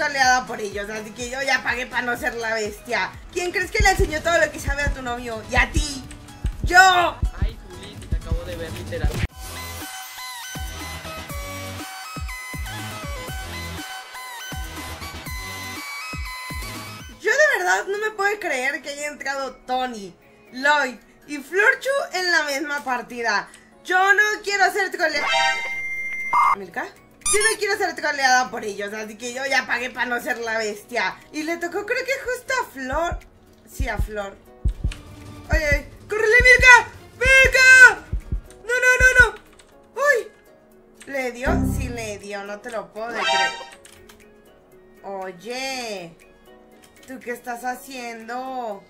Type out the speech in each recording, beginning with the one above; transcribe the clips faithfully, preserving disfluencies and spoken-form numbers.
troleada por ellos, así que yo ya pagué para no ser la bestia. ¿Quién crees que le enseñó todo lo que sabe a tu novio? Y a ti. ¡Yo! Ay, Juli, te acabo de ver literal. Yo de verdad no me puedo creer que haya entrado Tony, Lloyd y Florchu en la misma partida. Yo no quiero ser troleada. ¿Milka? Yo no quiero ser troleada por ellos, así que yo ya pagué para no ser la bestia. Y le tocó creo que justo a Flor. Sí, a Flor. Oye, oye, ¡córrele, Milka! ¡Milka! ¡No, no, no, no! ¡Uy! ¿Le dio? Sí le dio, no te lo puedo creer. Oye, ¿tú qué estás haciendo?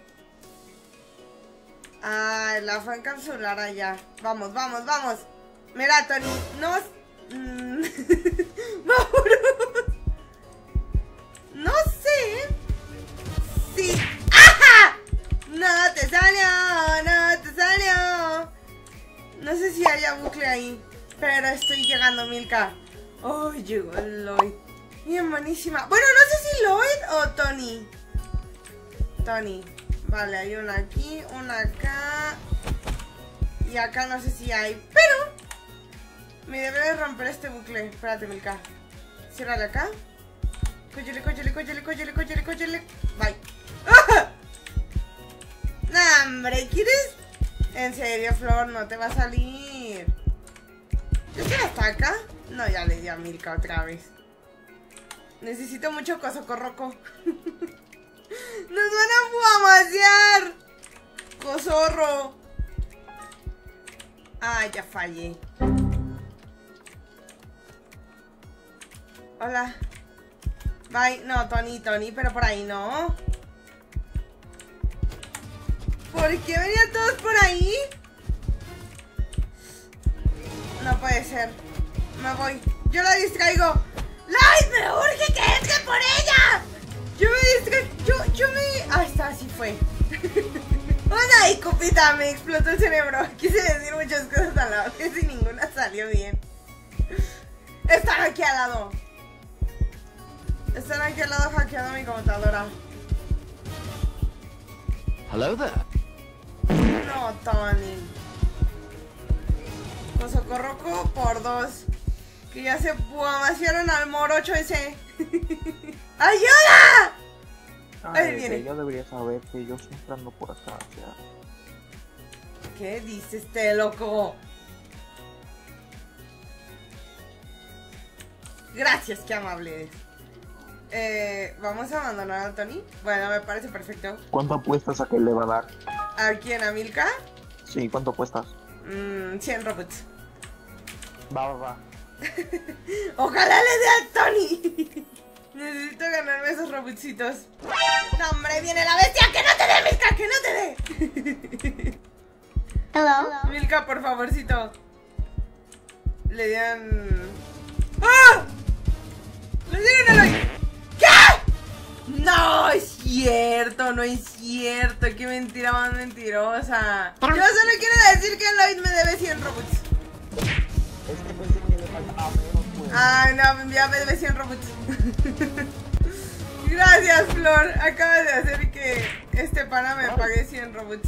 Ah, la fue a encapsular allá. Vamos, vamos, vamos. Mira, Tony, no... Mm, vámonos. No sé. Sí. ¡Ajá! No te salió, no te salió. No sé si haya bucle ahí, pero estoy llegando, Milka. Oh, llegó Lloyd. Bien, buenísima. Bueno, no sé si Lloyd o Tony. Tony. Vale, hay una aquí, una acá. Y acá no sé si hay, pero me debe de romper este bucle. Espérate, Milka. Ciérrale acá. Cógele, cógele, cógele, cógele, cógele, cógele. Bye. ¡Ah! Nah, hombre, ¿quieres? En serio, Flor, no te va a salir. ¿Esto hasta acá? No, ya le di a Milka otra vez. Necesito mucho cosocorroco. ¡Nos van a fuamasear! ¡Cosorro! Ah, ya fallé. Hola. Bye. No, Tony, Tony, pero por ahí no. ¿Por qué venían todos por ahí? No puede ser. Me voy. Yo la distraigo. ¡Lloyd, me urge que entre por ella! Yo me distraigo. Yo, yo me... Ah, está, así fue. Ay, cupita, me explotó el cerebro. Quise decir muchas cosas a la vez y ninguna salió bien. Están aquí al lado. Están aquí al lado hackeando mi computadora. Hello there. No, Tony. Cosocorroco por dos. Que ya se puamasearon al morocho ese. ¡Ayuda! Ay, Ahí viene. Ella debería saber que yo siempre ando por acá, o sea. ¿Qué dice este loco? Gracias, qué amable. Eh, ¿Vamos a abandonar a Tony? Bueno, me parece perfecto. ¿Cuánto apuestas a que le va a dar? ¿A quién? ¿A Milka? Sí, ¿cuánto apuestas? Mmm, cien robots. Va, va, va. Ojalá le dé a Tony. Necesito ganarme esos robotcitos. No, hombre, viene la bestia. ¡Que no te dé, Milka! ¡Que no te dé! Hello. Milka, por favorcito. Le dieron... ¡Ah! ¡Le dieron a Lloyd! ¿Qué? No es cierto, no es cierto. Qué mentira más mentirosa. Yo solo quiero decir que Lloyd me debe cien robots. Es que pensé que le faltaba menos, pues. Ay, no, ya me debe cien robots. Gracias, Flor. Acabas de hacer que este pana me pague cien robots.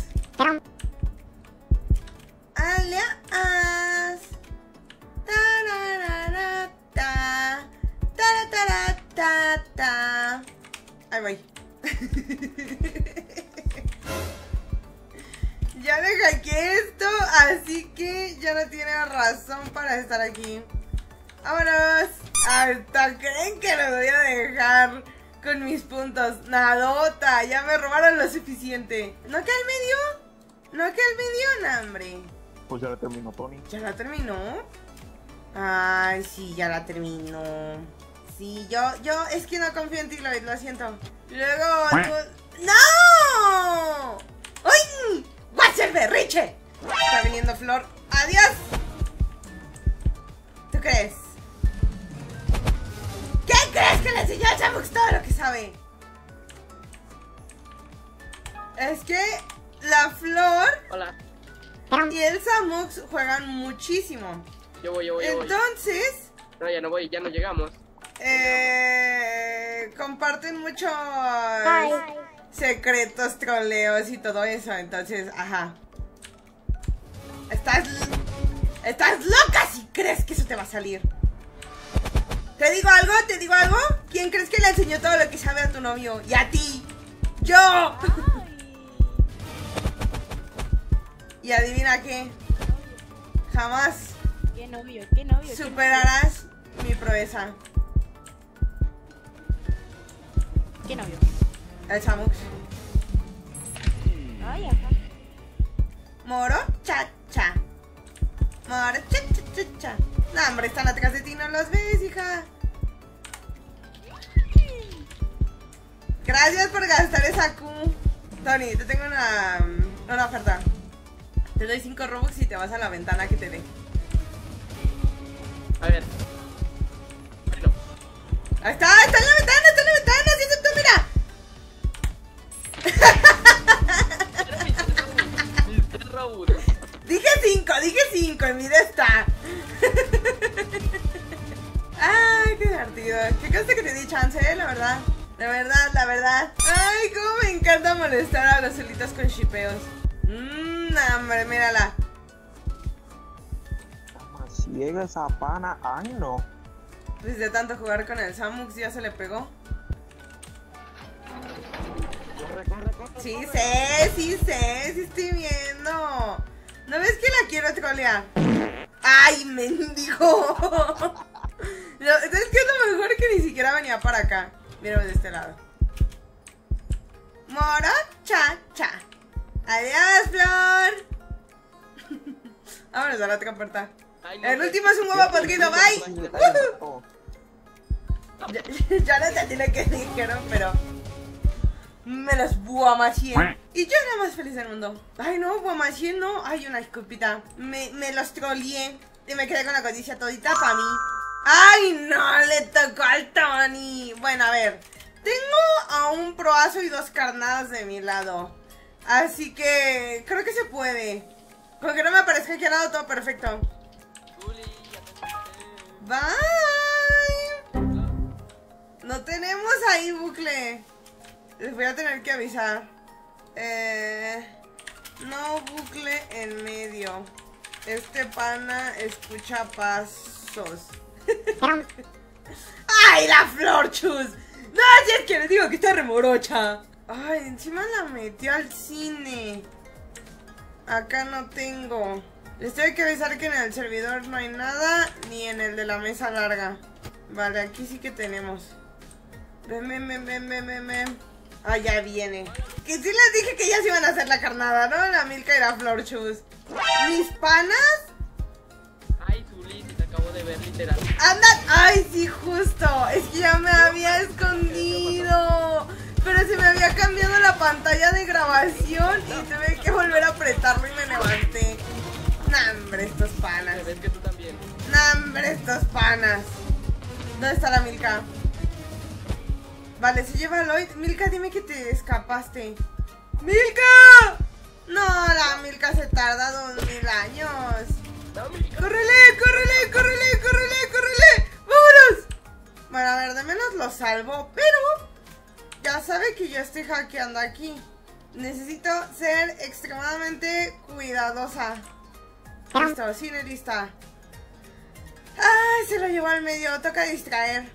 Alias. Tarararata. Tarataratata. Ahí voy. Ya le hackeé esto, así que ya no tiene razón para estar aquí. ¡Vámonos! Hasta creen que lo voy a dejar con mis puntos. Nadota, ya me robaron lo suficiente. ¿No que al medio? ¿No que al medio? No, hombre. Pues ya la terminó, Tony. ¿Ya la terminó? Ay, sí, ya la terminó. Sí, yo, yo, es que no confío en ti, Lloyd, lo siento. Luego, tú... ¡No! ¡Uy! ¡What's el berriche! Está viniendo Flor. ¡Adiós! ¿Tú crees? ¿Qué crees que le enseñó a Samux todo lo que sabe? Es que la Flor Hola. y el Samux juegan muchísimo. Yo voy, yo voy, yo voy. Entonces... No, ya no voy, ya no llegamos. Eh... comparten muchos Hi. secretos, troleos y todo eso. Entonces, ajá. Estás... Estás loca si crees que eso te va a salir. ¿Te digo algo? ¿Te digo algo? ¿Quién crees que le enseñó todo lo que sabe a tu novio? Y a ti. ¡Yo! Y adivina qué. Jamás ¿Qué novio? ¿Qué novio? ¿Qué superarás mi proeza. novio? ¿Qué novio? El Samux. Ay, ajá. Moro, cha, cha. Moro, cha, cha, cha, cha. No, hombre, están atrás de ti, no los ves, hija. Gracias por gastar esa Q. Tony, te tengo una, una oferta. Te doy cinco Robux y te vas a la ventana que te dé. A ver. Bueno. Ahí está, está en la ventana, está en la ventana, sí aceptó, mira. Era mis tres Robux. Mis tres Robux. Dije cinco, dije cinco, en mi de está. Ay, qué divertido. Qué cosa que te di chance, eh, la verdad. La verdad, la verdad. Ay, cómo me encanta molestar a los solitos con shipeos. Mmm, hombre, mírala. Toma, ciega esa pana. Ay, no. Pues de tanto jugar con el Samux ya se le pegó. Corre, corre, corre. Sí sé, sí sé, sí estoy viendo. ¿No ves que la quiero trolear? ¡Ay, mendigo! No, ¿sabes qué es lo mejor? Que ni siquiera venía para acá. Mírame de este lado. Moro, cha, cha. Adiós, Flor. Vámonos a la otra puerta. Ay, no, El pues, último es un huevo podrido, bye. Oh, Ya, ya no entendí lo que dijeron, pero me los buamachien. Y yo era más feliz del mundo. Ay, no, buamachien no. Ay, una disculpita. Me, me los troleé y me quedé con la codicia todita para mí. Ay, no, le tocó al Tony. Bueno, a ver. Tengo a un proazo y dos carnadas de mi lado. Así que creo que se puede. Con que no me aparezca aquí al lado, todo perfecto. Juli, ya te escuché. Bye. No tenemos ahí bucle. Les voy a tener que avisar. Eh, no bucle en medio. Este pana escucha pasos. ¡Ay, la flor, chus! No, si es que les digo que está remorocha. Ay, encima la metió al cine. Acá no tengo. Les tengo que avisar que en el servidor no hay nada, ni en el de la mesa larga. Vale, aquí sí que tenemos. Ven, ven, ven, ven, ven, ven, ven. Ah, ya viene. Que sí les dije que ya se iban a hacer la carnada, ¿no? La Milka y la Flor Chus. ¿Mis panas? Ay, Juli, te acabo de ver literal. ¡Andan! ¡Ay, sí, justo! Es que ya me había escondido. Pero se me había cambiado la pantalla de grabación y tuve que volver a apretarlo y me levanté. ¡Nambre, estos panas! ¿Ves que tú también? ¡Nambre, estos panas! ¿Dónde está la Milka? Vale, se lleva a Lloyd. Milka, dime que te escapaste. ¡Milka! No, la Milka se tarda dos mil años. No, Milka. ¡Córrele, córrele, córrele, córrele, córrele! ¡Vámonos! Bueno, a ver, de menos lo salvo, pero ya sabe que yo estoy hackeando aquí. Necesito ser extremadamente cuidadosa. Listo, cine lista. Ay, se lo llevó al medio, toca distraer.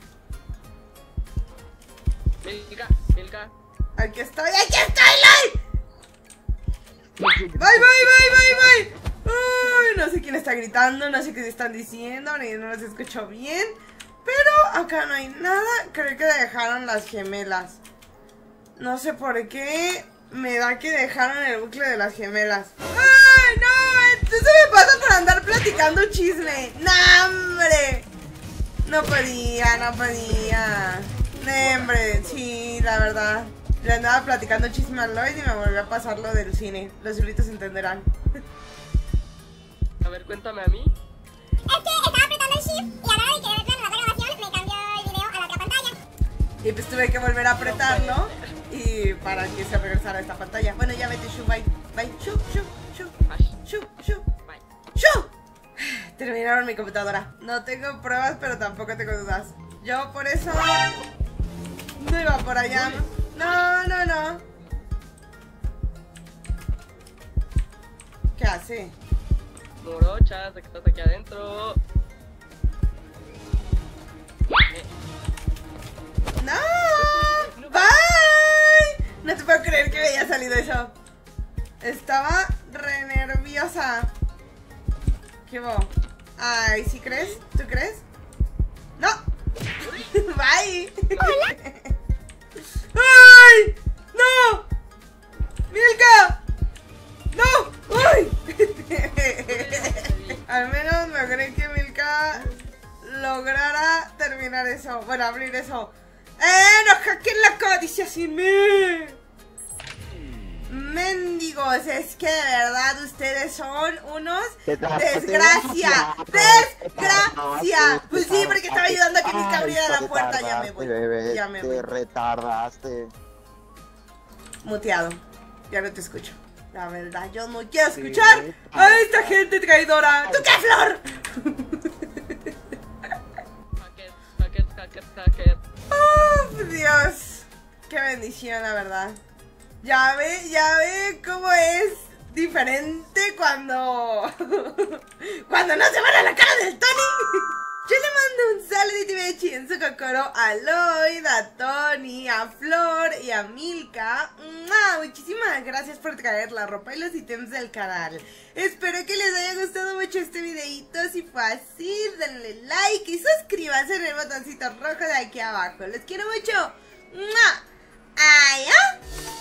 Milka, Milka. Aquí estoy, aquí estoy, Lloyd. Bye, bye, bye, bye, bye. Uy, no sé quién está gritando, no sé qué están diciendo, ni no los escucho bien. Pero acá no hay nada, creo que dejaron las gemelas. No sé por qué me da que dejaron el bucle de las gemelas. ¡Ay, no! Eso me pasa por andar platicando chisme. ¡No, hombre! No podía, no podía. No, hombre, sí, la verdad. Le andaba platicando chisme a Lloyd y me volvió a pasar lo del cine. Los solitos entenderán. A ver, cuéntame a mí. Es que estaba apretando el shift y a la hora de querer reanudar la grabación me cambió el video a la otra pantalla. Y pues tuve que volver a apretarlo y para que se regresara a esta pantalla. Bueno, ya vete, Shu, bye. Bye, Shu, Shu, Shu, Ay, Shu, Shu, bye. Shu. Terminaron mi computadora. No tengo pruebas, pero tampoco tengo dudas. Yo por eso no No iba por allá. No, no, no. ¿Qué hace? Morocha, que estás aquí adentro. Eh, ¡No! ¡Bye! No te puedo creer que me haya salido eso. Estaba re nerviosa. ¿Qué hubo? Ay, ¿sí crees? ¿Tú crees? ¡No! ¡Bye! ¡Ay! ¡No! ¡Milka! ¡No! ¡Uy! Al menos logré que Milka lograra terminar eso. Bueno, abrir eso. ¡Eh! ¡No hackeen la codicia sin mí! Mendigos, es que de verdad ustedes son unos desgracia, desgracia. Pues sí, porque estaba ayudando a que Milka abriera la puerta. Ya me voy, ya me voy. Te retardaste. Muteado, ya no te escucho. La verdad, yo no quiero escuchar a esta gente traidora. ¿Tú qué, Flor? Hacker, hacker, hacker, hacker. ¡Oh, Dios! Qué bendición, la verdad. Ya ve, ya ve cómo es diferente cuando... cuando no se van a la cara del Tony. Yo le mando un saludito bechi en su cocoro a Lloyd, a Tony, a Flor y a Milka. ¡Mua! Muchísimas gracias por traer la ropa y los ítems del canal. Espero que les haya gustado mucho este videito. Si fue así, denle like y suscríbanse en el botoncito rojo de aquí abajo. Los quiero mucho. ¡Mua! ¡Ay, ah!